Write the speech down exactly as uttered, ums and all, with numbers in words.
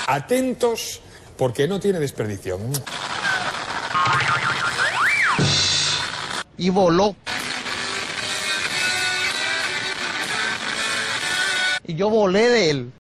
Atentos, porque no tiene desperdicio. Y voló. Y yo volé de él.